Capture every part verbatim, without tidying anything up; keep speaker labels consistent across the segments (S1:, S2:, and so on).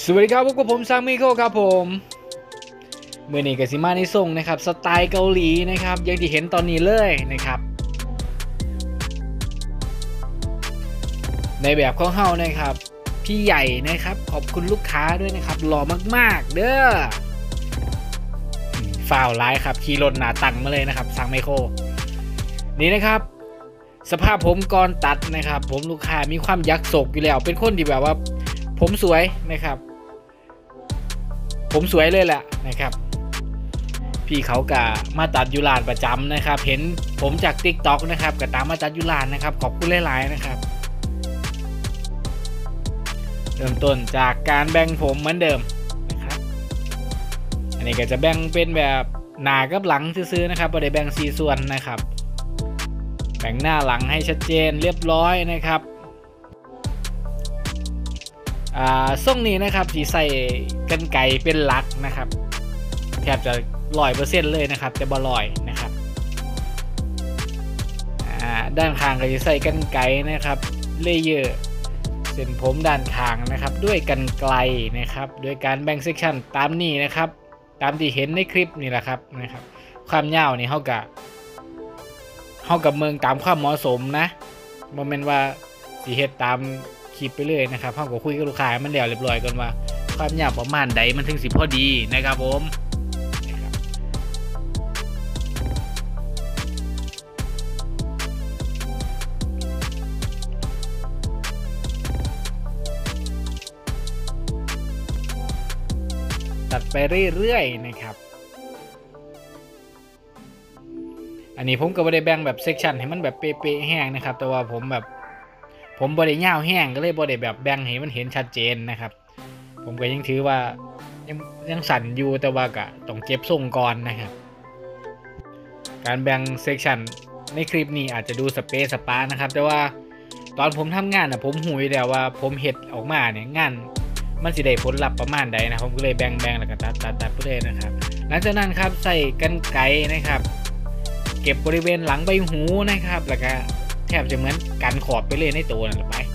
S1: สวัสดีครับพบกับผมซังมิโกครับผมเมื่อนี้ก็สิมาในทรงนะครับสไตล์เกาหลีนะครับอย่างที่เห็นตอนนี้เลยนะครับในแบบของเฮานะครับพี่ใหญ่นะครับขอบคุณลูกค้าด้วยนะครับหล่อมากๆเด้อฝ่าวร้ายครับขี่รถหนาตังมาเลยนะครับซังมิโกนี่นะครับสภาพผมก่อนตัดนะครับผมลูกค้ามีความยักษ์ศกอยู่แล้วเป็นคนที่แบบว่าผมสวยนะครับผมสวยเลยแหละนะครับพี่เขากะมาตัดยูรานประจำนะครับเห็นผมจาก ติ๊กต็อก นะครับก็ตามมาตัดยูรานนะครับขอบคุณหลายๆนะครับเริ่มต้นจากการแบ่งผมเหมือนเดิมนะครับอันนี้ก็จะแบ่งเป็นแบบหน้ากับหลังซื่อๆนะครับไม่ได้แบ่งสี่ส่วนนะครับแบ่งหน้าหลังให้ชัดเจนเรียบร้อยนะครับอ่าทรงนี้นะครับที่ใส่กันไก่เป็นหลักนะครับแทบจะร้อยเปอร์เซ็นต์เลยนะครับแต่บ่ลอยนะครับอ่าด้านข้างก็จะใส่กันไก่นะครับเลเยอร์เส้นผมด้านข้างนะครับด้วยกันไกลนะครับโดยการแบ่งเซกชันตามนี้นะครับตามที่เห็นในคลิปนี่แหละครับนะครับความยาวนี่เท่ากับเท่ากับเมืองตามความเหมาะสมนะโมเมนต์ว่าสีเฮ็ดตามคลิปไปเลยนะครับเท่ากับคุยกับลูกค้ามันเดี๋ยวเรียบร้อยก่อนว่าความยาวประมาณใดมันถึงสิพอดีนะครับผมตัดไปเรื่อยๆนะครับอันนี้ผมก็ไม่ได้แบ่งแบบเซกชันให้มันแบบเป๊ะๆแห้งนะครับแต่ว่าผมแบบผมบริยาวแห้งก็เลยบริแบบแบ่งให้มันเห็นชัดเจนนะครับผมก็ยังถือว่ายังยังสั่นอยู่แต่ว่าก็ต้องเก็บทรงก่อนนะครับการแบ่งเซกชันในคลิปนี้อาจจะดูสเปซสปานะครับแต่ว่าตอนผมทำงานนะผมหูยแล้วว่าผมเห็ดออกมาเนี่ยงานมันสิได้ผลลัพธ์ประมาณใดนะผมก็เลยแบ่งแบ่งแล้วก็ตัดตัดตัดไปเลยนะครับหลังจากนั้นครับใส่กันไกนะครับเก็บบริเวณหลังใบหูนะครับแล้วก็แทบจะเหมือนกันขอบไปเลยในตัวนั่นแหละไป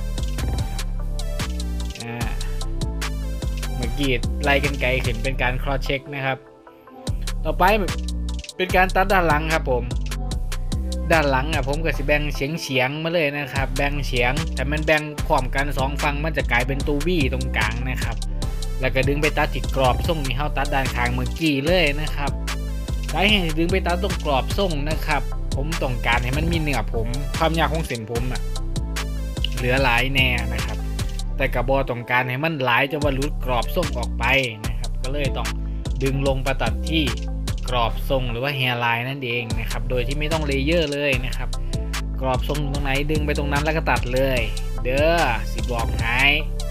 S1: อ่าเมื่อกี้ไล่กันไกขึ้นเป็นการครอสเช็คนะครับต่อไปเป็นการตัดด้านหลังครับผมด้านหลังอ่ะผมก็สิแบ่งเฉียงเฉียงมาเลยนะครับแบ่งเฉียงแต่มันแบ่งพร้อมกันสองฝั่งมันจะกลายเป็นตัววี่ตรงกลางนะครับแล้วก็ดึงไปตัดที่กรอบทรงนี้เฮาตัดด้านข้างเมื่อกี้เลยนะครับสาเหตุดึงไปตัดตรงกรอบทรงนะครับผมต้องการให้มันมีเนื้อผมความยาวของเส้นผมอ่ะเหลือหลายแน่นะครับแต่กระบอกต้องการให้มันหลายจนว่าหลุดกรอบทรงออกไปนะครับก็เลยต้องดึงลงไปตัดที่กรอบทรงหรือว่าแฮร์ไลน์นั่นเองนะครับโดยที่ไม่ต้องเลเยอร์เลยนะครับกรอบทรงตรงไหนดึงไปตรงนั้นแล้วก็ตัดเลยเด้อสิบอกให้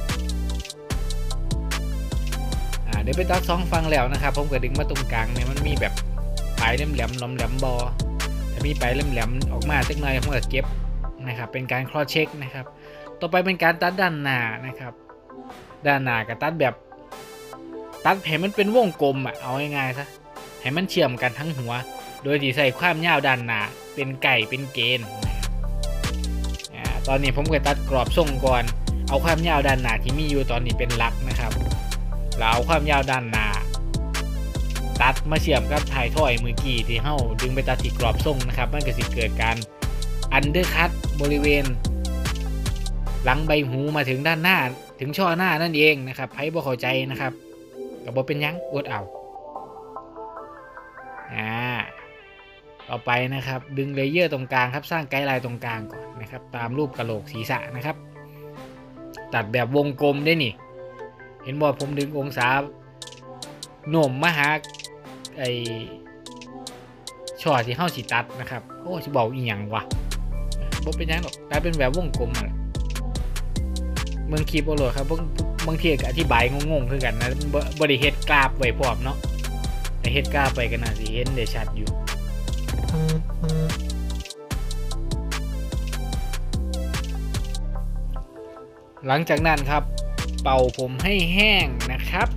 S1: อ่าเดี๋ยวไปตัดสองฝั่งแล้วนะครับผมก็ดึงมาตรงกลางเนี่ยมันมีแบบปลายแหลมๆแหลมๆบอถ้ามีปลายแหลมๆออกมาสักหน่อยผมก็เก็บนะครับเป็นการครอสเช็คนะครับต่อไปเป็นการตัดด้านหน้านะครับด้านหน้าก็ตัดแบบตัดให้มันเป็นวงกลมอ่ะเอาง่ายๆซะให้มันเชื่อมกันทั้งหัวโดยที่ใส่ความยาวด้านหน้าเป็นไก่เป็นเกณฑ์นะครับตอนนี้ผมก็ตัดกรอบทรงก่อนเอาความยาวด้านหน้าที่มีอยู่ตอนนี้เป็นหลักนะครับแล้วเอาความยาวด้านหน้าตัดมาเชื่อมกับถ่ายถ้อยมือกี้ที่เฮ้าดึงไปตัดที่กรอบทรงนะครับมันก็สิเกิดการอันเดอร์คัตบริเวณหลังใบหูมาถึงด้านหน้าถึงช่อหน้านั่นเองนะครับใครบ่เข้าใจนะครับก็บ่เป็นยังอดเอาอ่าต่อไปนะครับดึงเลเยอร์ตรงกลางครับสร้างไกด์ไลน์ตรงกลางก่อนนะครับตามรูปกะโหลกศีรษะนะครับตัดแบบวงกลมได้นี่เห็นบอกผมดึงองศาโน้มมาหาไอช่อที่เข้าสีตัดนะครับโอ้จะบอกอีหยังวะบ่เป็นยังหรอกกลายเป็นแบบวงกลมอะไรเมืองคลิปโอโหลดครับบางทีก็อธิบายงงๆคือกันนะบริเฮ็ดกราฟไว้พร้อมเนาะแต่เฮ็ดกราฟไปกันนะสิเห็นได้ชัดอยู่หลังจากนั้นครับเป่าผมให้แห้งนะครับ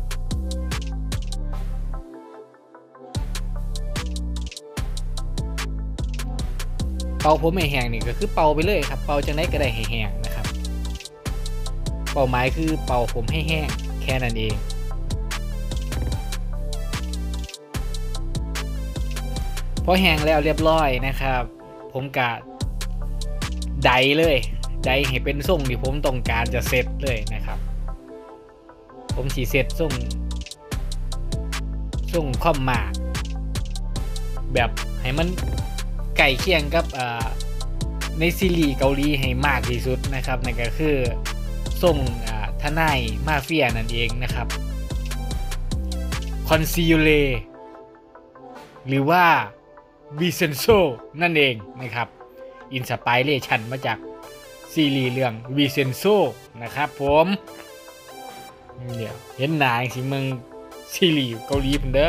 S1: เป่าผมให้แห้งนี่ก็คือเป่าไปเลยครับเป่าจังได๋ก็ได้ให้แห้งนะครับเป้าหมายคือเป่าผมให้แห้งแค่นั้นเองพอแห้งแล้วเรียบร้อยนะครับผมกะไดเลยไดให้เป็นทรงที่ผมต้องการจะเซตเลยนะครับผมสีเซตทรงทรงคอมมาแบบให้มันใกล้เคียงกับในซีรีส์เกาหลีให้มากที่สุดนะครับนั่นก็คือทรงทนายมาเฟียนั่นเองนะครับคอนซิเลหรือว่าวิเซนโซนั่นเองนะครับอินสไปเรชันมาจากซีรีส์เรื่องวิเซนโซนะครับผมเดี๋ยวเห็นหนาสิมึงซีรีส์เกาหลีเพิ่นเด้อ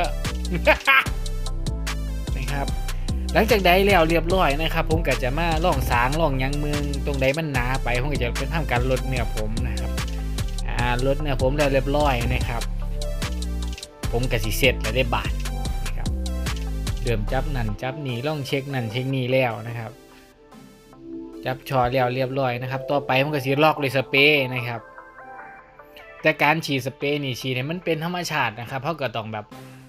S1: นะครับหลังจากใดแล้วเรียบร้อยนะครับผมก็จะมาล่องสางล่องยังเมืองตรงใดมันหนาไปผมก็จะเป็นทำการลดเนื้อผมนะครับอ่าลดเนื้อผมแล้วเรียบร้อยนะครับผมก็สิเสร็จแล้วได้บาทนะครับเดิมจับนั่นจับนี่ล่องเช็คนั่นเช็คนี่แล้วนะครับจับชอแล้วเรียบร้อยนะครับต่อไปผมก็สิลอกเลยสเปรย์นะครับแต่การฉีดสเปรย์นี่ฉีดให้มันเป็นธรรมชาตินะครับเพราะก็ต้องแบบ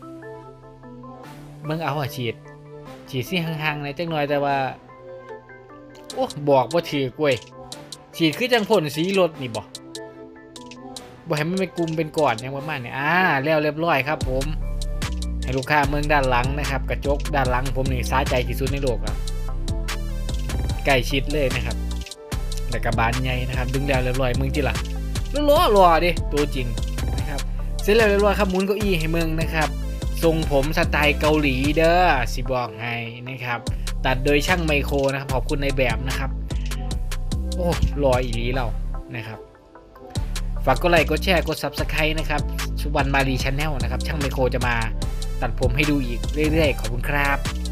S1: เบิ่งเอาอะฉีดฉีดสิห่างๆในจังหน่อยแต่ว่าโอ้บอกว่าถือกล้วยฉีดคือจังพ่นสีรถนี่บ่บ่ให้มันเป็นกลุ่มเป็นก้อนอย่างประมาณนี้อ่าแล้วเรียบร้อยครับผมให้ลูกค้าเมืองด้านหลังนะครับกระจกด้านหลังผมนี่สาใจที่สุดในโลกอ่ะใกล้ชิดเลยนะครับแต่กระบาลใหญ่นะครับดึงแล้วเรียบร้อยมึงจิล่ะล้อรอดิตัวจริงนะครับเสร็จแล้วเรียบร้อยครับหมุนเก้าอี้ให้มึงนะครับทรงผมสไตล์เกาหลีเด้อสิบอกให้นะครับตัดโดยช่างไมโครนะครับขอบคุณในแบบนะครับโอ้รออีหลีเรานะครับฝากกดไลค์กดแชร์กด ซับสไครบ์ นะครับสุวรรณมารีชาแนลนะครับช่างไมโครจะมาตัดผมให้ดูอีกเรื่อยๆขอบคุณครับ